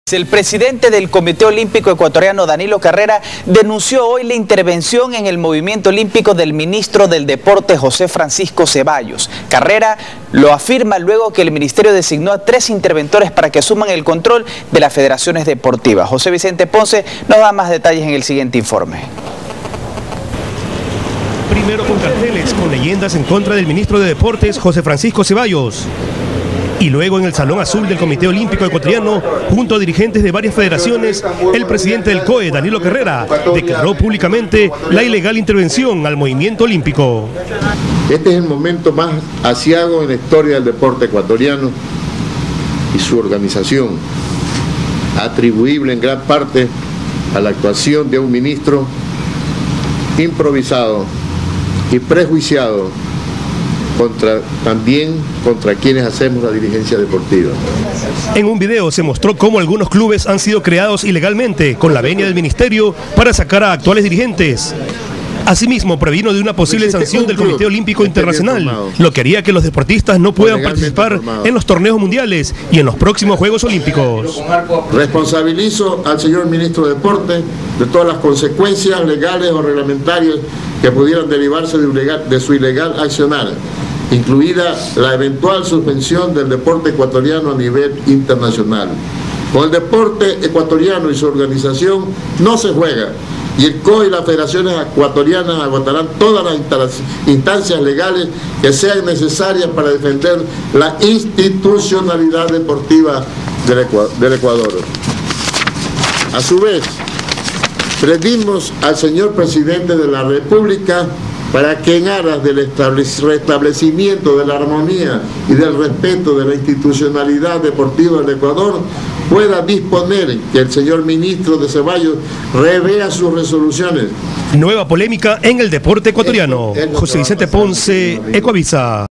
El presidente del Comité Olímpico Ecuatoriano, Danilo Carrera, denunció hoy la intervención en el movimiento olímpico del ministro del Deporte, José Francisco Ceballos. Carrera lo afirma luego que el ministerio designó a 3 interventores para que asuman el control de las federaciones deportivas. José Vicente Ponce nos da más detalles en el siguiente informe. Primero con carteles con leyendas en contra del ministro de Deportes, José Francisco Ceballos. Y luego en el Salón Azul del Comité Olímpico Ecuatoriano, junto a dirigentes de varias federaciones, el presidente del COE, Danilo Carrera, declaró públicamente la ilegal intervención al movimiento olímpico. Este es el momento más aciago en la historia del deporte ecuatoriano y su organización, atribuible en gran parte a la actuación de un ministro improvisado y prejuiciado también contra quienes hacemos la dirigencia deportiva. En un video se mostró cómo algunos clubes han sido creados ilegalmente con la venia del ministerio para sacar a actuales dirigentes. Asimismo, previno de una posible sanción del Comité Olímpico Internacional, lo que haría que los deportistas no puedan participar en los torneos mundiales y en los próximos Juegos Olímpicos. Responsabilizo al señor ministro de Deporte de todas las consecuencias legales o reglamentarias que pudieran derivarse de su ilegal accionar, incluida la eventual suspensión del deporte ecuatoriano a nivel internacional. Con el deporte ecuatoriano y su organización no se juega, y el COE y las federaciones ecuatorianas agotarán todas las instancias legales que sean necesarias para defender la institucionalidad deportiva del Ecuador. A su vez, pedimos al señor presidente de la República para que en aras del restablecimiento de la armonía y del respeto de la institucionalidad deportiva del Ecuador pueda disponer que el señor ministro de Ceballos revea sus resoluciones. Nueva polémica en el deporte ecuatoriano. José Vicente Ponce, Ecuavisa.